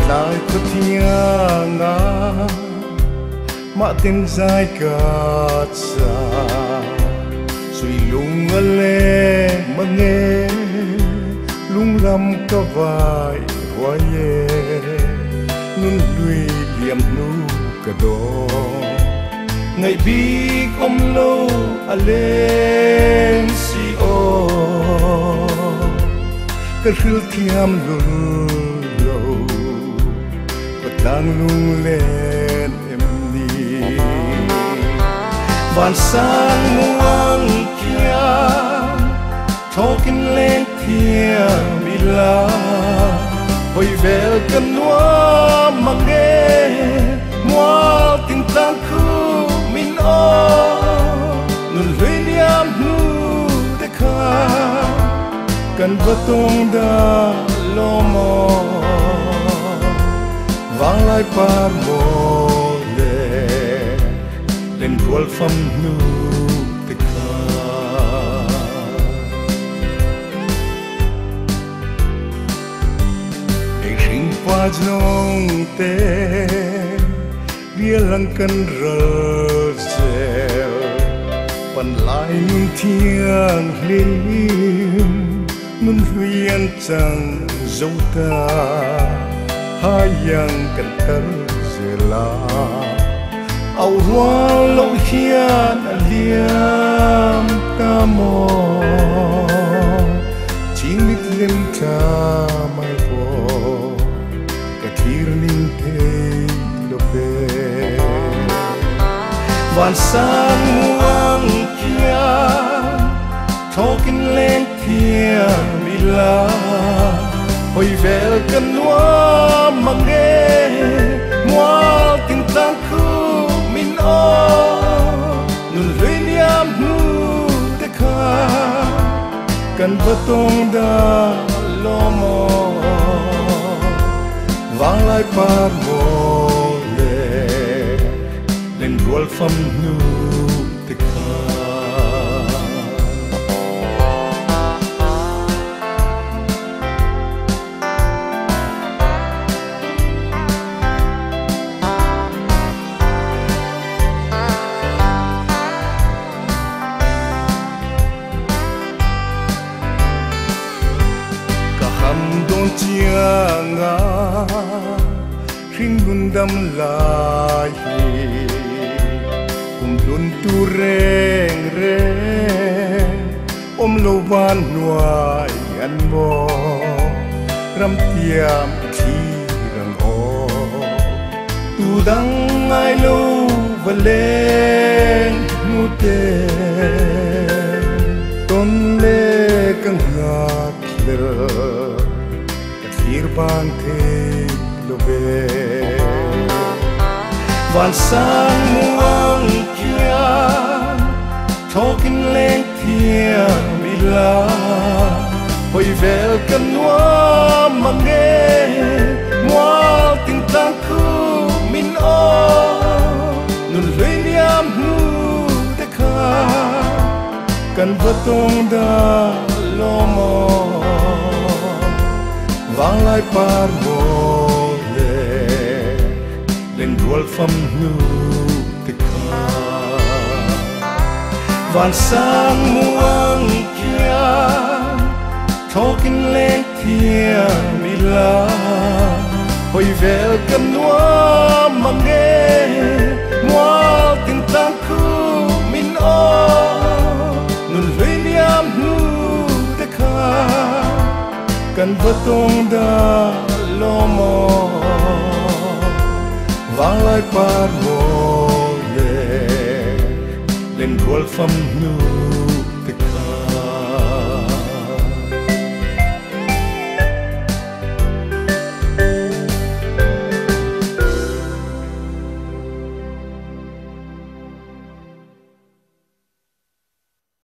lại có thiên ngã mà tên dài cả xa suy lung ở lê mà nghe lung lâm cả vai hoa ye nun lui liam nu cả đó ngày bi om lâu a lên si o cả khil thiam lu lâu và đang lung lên em đi van sang muang kia thokin lên thiam ila hồi về cần noa mà nghe mua tin tăng khu min o nun luyện yam nu de kha cần vợ tung da lo mo vang lại par mo le lên ruột pham nu de kha qua dòng te bia lăng cân rơ rêu phần lại nun thiêng liêm nun huyền chẳng dấu ta hai yang cần thân dễ la áo hoa lâu hiền liêm ta mò chỉ biết lên ta mai bỏ tirning thei lope van san muang kia thokin lên thia mila hồi về cần noa mà nghe mua tin tăng khu min o nun luyện yam nu de kha cần vợ tung da lo mo vang lại par mo le lên ruột pham nu te kha cả ham don chia nga ring đâm lại cùng luôn tu reng reng ôm lâu van nuai ăn bò ram tiam chi rang o tu đắng ai lâu và lên nu te ton le căng ngạc lơ kathir ban the lobe van sang muang kia thokin lên thia mila hồi về cần noa mà nghe mua tin tăng khu min o nun luyện yam nu de kha cần vợ tung da lo mo vang lại par mo lên ruột pham nu te kha van sang muang kia thokin lên thia mila hồi về cần noa mà nghe mua tin tăng khu min o nun luyện yam nu te kha cần vợ tung da lo mo vang lại par mo le lên ruột pham nu